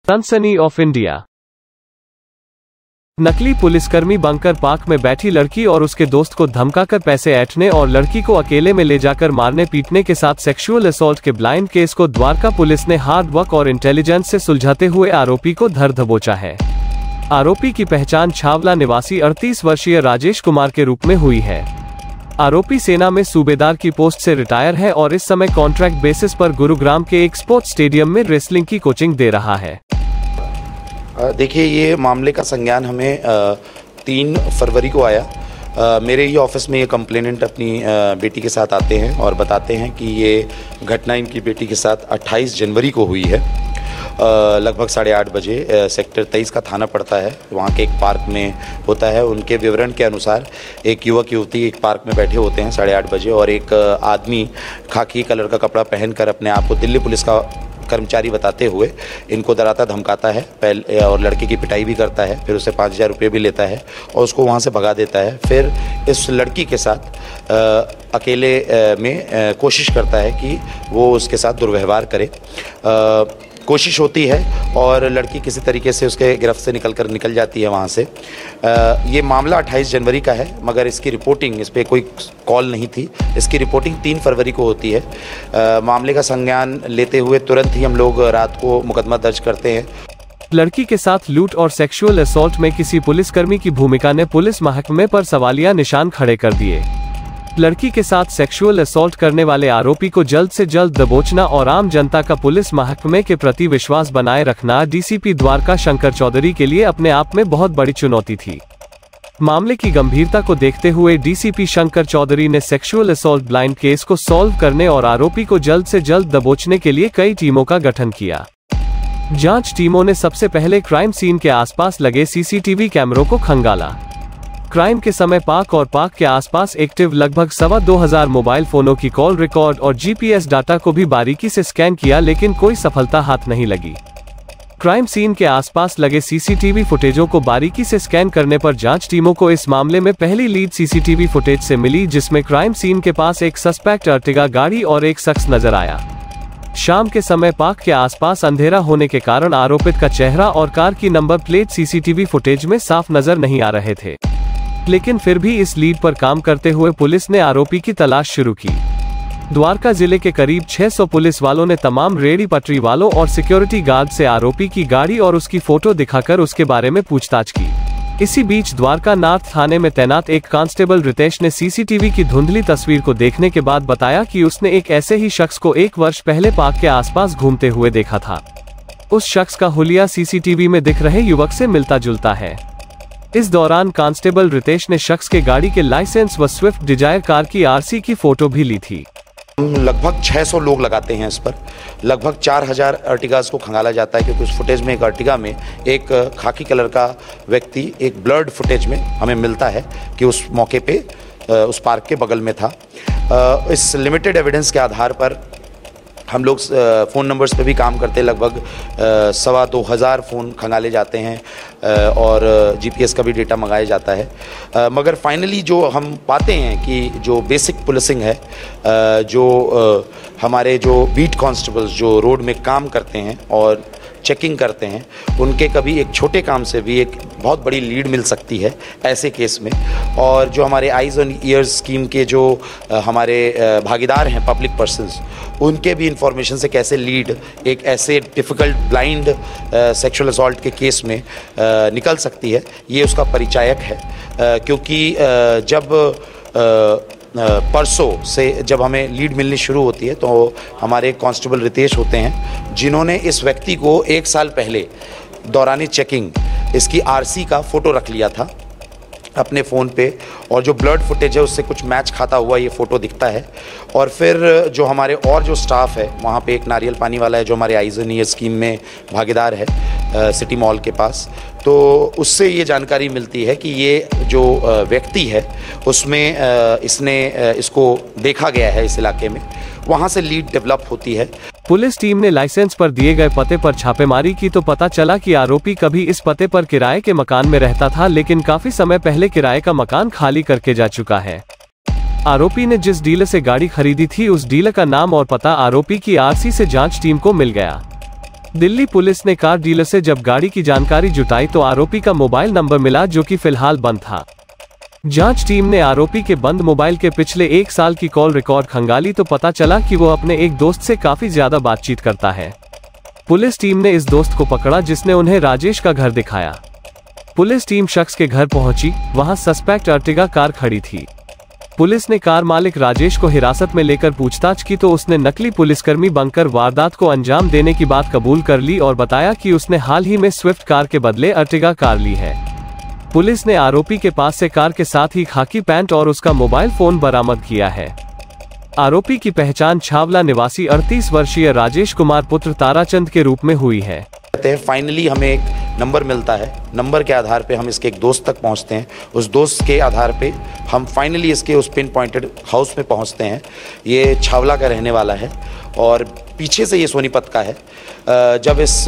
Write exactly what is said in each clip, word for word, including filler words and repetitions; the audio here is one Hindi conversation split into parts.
सनसनी ऑफ इंडिया। नकली पुलिसकर्मी बंकर पार्क में बैठी लड़की और उसके दोस्त को धमकाकर पैसे ऐंठने और लड़की को अकेले में ले जाकर मारने पीटने के साथ सेक्सुअल असॉल्ट के ब्लाइंड केस को द्वारका पुलिस ने हार्ड वर्क और इंटेलिजेंस से सुलझाते हुए आरोपी को धर दबोचा है। आरोपी की पहचान छावला निवासी अड़तीस वर्षीय राजेश कुमार के रूप में हुई है। आरोपी सेना में सूबेदार की पोस्ट से रिटायर है और इस समय कॉन्ट्रैक्ट बेसिस पर गुरुग्राम के एक स्पोर्ट्स स्टेडियम में रेसलिंग की कोचिंग दे रहा है। देखिए, ये मामले का संज्ञान हमें तीन फरवरी को आया। मेरे ही ऑफिस में ये कंप्लेनेंट अपनी बेटी के साथ आते हैं और बताते हैं कि ये घटना इनकी बेटी के साथ अट्ठाईस जनवरी को हुई है। लगभग साढ़े आठ बजे सेक्टर तेईस का थाना पड़ता है, वहाँ के एक पार्क में होता है। उनके विवरण के अनुसार एक युवक युवती एक पार्क में बैठे होते हैं साढ़े आठ बजे और एक आदमी खाकी कलर का कपड़ा पहनकर अपने आप को दिल्ली पुलिस का कर्मचारी बताते हुए इनको डराता धमकाता है पहले और लड़के की पिटाई भी करता है। फिर उसे पाँच हज़ार रुपये भी लेता है और उसको वहाँ से भगा देता है। फिर इस लड़की के साथ आ, अकेले आ, में आ, कोशिश करता है कि वो उसके साथ दुर्व्यवहार करे। आ, कोशिश होती है और लड़की किसी तरीके से उसके गिरफ्त से निकल कर निकल जाती है वहाँ से। आ, ये मामला अट्ठाईस जनवरी का है, मगर इसकी रिपोर्टिंग, इस पर कोई कॉल नहीं थी। इसकी रिपोर्टिंग तीन फरवरी को होती है। आ, मामले का संज्ञान लेते हुए तुरंत ही हम लोग रात को मुकदमा दर्ज करते हैं। लड़की के साथ लूट और सेक्सुअल असॉल्ट में किसी पुलिसकर्मी की भूमिका ने पुलिस महकमे पर सवालिया निशान खड़े कर दिए। लड़की के साथ सेक्सुअल असॉल्ट करने वाले आरोपी को जल्द से जल्द दबोचना और आम जनता का पुलिस महकमे के प्रति विश्वास बनाए रखना डीसीपी द्वारका शंकर चौधरी के लिए अपने आप में बहुत बड़ी चुनौती थी। मामले की गंभीरता को देखते हुए डीसीपी शंकर चौधरी ने सेक्सुअल असॉल्ट ब्लाइंड केस को सॉल्व करने और आरोपी को जल्द से जल्द दबोचने के लिए कई टीमों का गठन किया। जांच टीमों ने सबसे पहले क्राइम सीन के आसपास लगे सीसीटीवी कैमरों को खंगाला। क्राइम के समय पार्क और पार्क के आसपास एक्टिव लगभग सवा दो हजार मोबाइल फोनों की कॉल रिकॉर्ड और जीपीएस डाटा को भी बारीकी से स्कैन किया, लेकिन कोई सफलता हाथ नहीं लगी। क्राइम सीन के आसपास लगे सीसीटीवी फुटेजों को बारीकी से स्कैन करने पर जांच टीमों को इस मामले में पहली लीड सीसीटीवी फुटेज से मिली, जिसमें क्राइम सीन के पास एक सस्पेक्ट अर्टिगा गाड़ी और एक शख्स नजर आया। शाम के समय पार्क के आसपास अंधेरा होने के कारण आरोपित का चेहरा और कार की नंबर प्लेट सीसीटीवी फुटेज में साफ नजर नहीं आ रहे थे, लेकिन फिर भी इस लीड पर काम करते हुए पुलिस ने आरोपी की तलाश शुरू की। द्वारका जिले के करीब छह सौ पुलिस वालों ने तमाम रेहड़ी पटरी वालों और सिक्योरिटी गार्ड से आरोपी की गाड़ी और उसकी फोटो दिखाकर उसके बारे में पूछताछ की। इसी बीच द्वारका नॉर्थ थाने में तैनात एक कांस्टेबल रितेश ने सीसीटीवी की धुंधली तस्वीर को देखने के बाद बताया कि उसने एक ऐसे ही शख्स को एक वर्ष पहले पार्क के आसपास घूमते हुए देखा था। उस शख्स का हुलिया सीसीटीवी में दिख रहे युवक से मिलता जुलता है। इस दौरान कांस्टेबल रितेश ने शख्स के गाड़ी के लाइसेंस व स्विफ्ट डिजायर कार की आरसी की फोटो भी ली थी। हम लगभग छह सौ लोग लगाते हैं इस पर। लगभग चार हज़ार अर्टिगाज को खंगाला जाता है, क्योंकि उस फुटेज में एक अर्टिगा में एक खाकी कलर का व्यक्ति एक ब्लर्ड फुटेज में हमें मिलता है कि उस मौके पे उस पार्क के बगल में था। इस लिमिटेड एविडेंस के आधार पर हम लोग फ़ोन नंबर्स पे भी काम करते हैं। लगभग सवा दो हज़ार फ़ोन खंगाले जाते हैं और जीपीएस का भी डेटा मंगाया जाता है। मगर फाइनली जो हम पाते हैं कि जो बेसिक पुलिसिंग है, जो हमारे जो बीट कांस्टेबल्स जो रोड में काम करते हैं और चेकिंग करते हैं, उनके कभी एक छोटे काम से भी एक बहुत बड़ी लीड मिल सकती है ऐसे केस में। और जो हमारे आइज़ ऑन ईयर्स स्कीम के जो हमारे भागीदार हैं, पब्लिक पर्सन्स, उनके भी इंफॉर्मेशन से कैसे लीड एक ऐसे डिफ़िकल्ट ब्लाइंड सेक्सुअल असॉल्ट के केस में आ, निकल सकती है, ये उसका परिचायक है। आ, क्योंकि आ, जब आ, परसों से जब हमें लीड मिलनी शुरू होती है तो हमारे कांस्टेबल रितेश होते हैं, जिन्होंने इस व्यक्ति को एक साल पहले दौरानी चेकिंग इसकी आरसी का फ़ोटो रख लिया था अपने फ़ोन पे, और जो ब्लड फुटेज है उससे कुछ मैच खाता हुआ ये फ़ोटो दिखता है। और फिर जो हमारे और जो स्टाफ है वहाँ पे, एक नारियल पानी वाला है जो हमारे आइज़ ऑन ईयर स्कीम में भागीदार है आ, सिटी मॉल के पास, तो उससे ये जानकारी मिलती है कि ये जो व्यक्ति है उसमें आ, इसने आ, इसको देखा गया है इस इलाके में। वहाँ से लीड डेवलप होती है। पुलिस टीम ने लाइसेंस पर दिए गए पते पर छापेमारी की तो पता चला कि आरोपी कभी इस पते पर किराए के मकान में रहता था, लेकिन काफी समय पहले किराए का मकान खाली करके जा चुका है। आरोपी ने जिस डीलर से गाड़ी खरीदी थी उस डीलर का नाम और पता आरोपी की आरसी से जांच टीम को मिल गया। दिल्ली पुलिस ने कार डीलर से जब गाड़ी की जानकारी जुटाई तो आरोपी का मोबाइल नंबर मिला जो कि फिलहाल बंद था। जांच टीम ने आरोपी के बंद मोबाइल के पिछले एक साल की कॉल रिकॉर्ड खंगाली तो पता चला कि वो अपने एक दोस्त से काफी ज्यादा बातचीत करता है। पुलिस टीम ने इस दोस्त को पकड़ा जिसने उन्हें राजेश का घर दिखाया। पुलिस टीम शख्स के घर पहुंची, वहां सस्पेक्ट अर्टिगा कार खड़ी थी। पुलिस ने कार मालिक राजेश को हिरासत में लेकर पूछताछ की तो उसने नकली पुलिसकर्मी बनकर वारदात को अंजाम देने की बात कबूल कर ली और बताया कि उसने हाल ही में स्विफ्ट कार के बदले अर्टिगा कार ली है। पुलिस ने आरोपी के पास से कार के साथ ही खाकी पैंट और उसका मोबाइल फोन बरामद किया है। आरोपी की पहचान छावला निवासी अड़तीस वर्षीय राजेश कुमार पुत्र ताराचंद के रूप में हुई है। फाइनली हमें एक नंबर मिलता है, नंबर के आधार पे हम इसके एक दोस्त तक पहुंचते हैं। उस दोस्त के आधार पे हम फाइनली इसके उस पिन पॉइंटेड हाउस में पहुंचते हैं। ये छावला का रहने वाला है और पीछे से ये सोनीपत का है। जब इस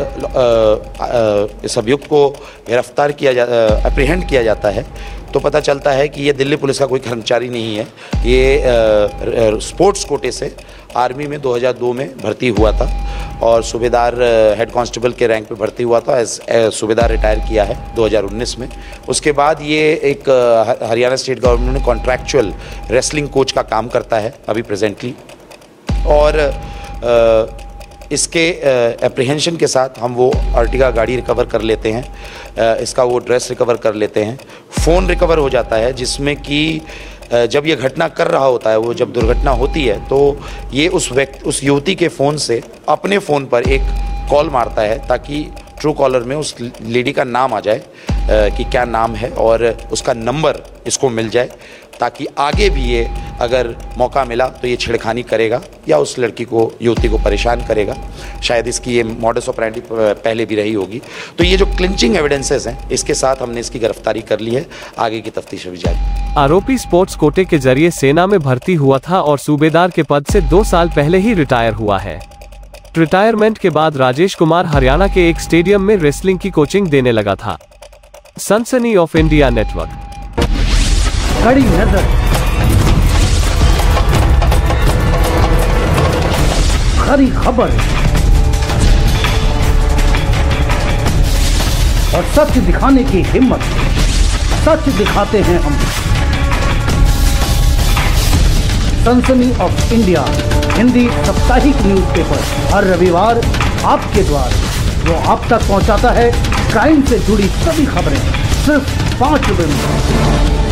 इस अभियुक्त को गिरफ्तार किया जा अप्रीहेंड किया जाता है तो पता चलता है कि ये दिल्ली पुलिस का कोई कर्मचारी नहीं है। ये स्पोर्ट्स कोटे से आर्मी में दो हज़ार दो में भर्ती हुआ था और सूबेदार हेड कांस्टेबल के रैंक पे भर्ती हुआ था। एज सूबेदार रिटायर किया है दो हज़ार उन्नीस में। उसके बाद ये एक हरियाणा स्टेट गवर्नमेंट में कॉन्ट्रैक्चुअल रेसलिंग कोच का काम करता है अभी प्रेजेंटली। और आ, इसके एप्रीहेंशन के साथ हम वो अर्टिगा गाड़ी रिकवर कर लेते हैं, आ, इसका वो ड्रेस रिकवर कर लेते हैं, फ़ोन रिकवर हो जाता है जिसमें कि जब ये घटना कर रहा होता है, वो जब दुर्घटना होती है तो ये उस व्यक्ति उस युवती के फ़ोन से अपने फ़ोन पर एक कॉल मारता है ताकि ट्रू कॉलर में उस लेडी का नाम आ जाए कि क्या नाम है और उसका नंबर इसको मिल जाए ताकि आगे भी ये अगर मौका मिला तो ये छेड़खानी करेगा या उस लड़की को युवती को परेशान करेगा। शायद इसकी ये मॉडस ऑपरेंडी पहले भी रही होगी। तो ये जो क्लिंचिंग एविडेंसेस हैं इसके साथ हमने इसकी गिरफ्तारी कर ली है। आगे की तफ्तीश अभी जारी। आरोपी स्पोर्ट्स कोटे के जरिए सेना में भर्ती हुआ था और सूबेदार के पद से दो साल पहले ही रिटायर हुआ है। रिटायरमेंट के बाद राजेश कुमार हरियाणा के एक स्टेडियम में रेसलिंग की कोचिंग देने लगा था। सनसनी ऑफ इंडिया नेटवर्क। कड़ी नजर, खरी खबर और सच दिखाने की हिम्मत, सच दिखाते हैं हम। सनसनी ऑफ इंडिया हिंदी साप्ताहिक न्यूज़पेपर हर रविवार आपके द्वार, जो आप तक पहुंचाता है क्राइम से जुड़ी सभी खबरें सिर्फ पाँच रुपए में।